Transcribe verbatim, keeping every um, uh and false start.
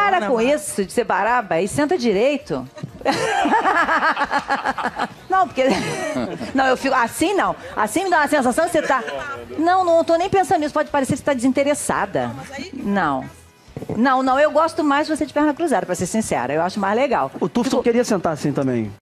Para com isso de ser baraba e senta direito. Não, porque... Não, eu fico... Assim não. Assim me dá uma sensação que você tá... Não, não tô nem pensando nisso. Pode parecer que você tá desinteressada. Não. Não, não. Eu gosto mais de você de perna cruzada, pra ser sincera. Eu acho mais legal. O Tufson queria sentar assim também.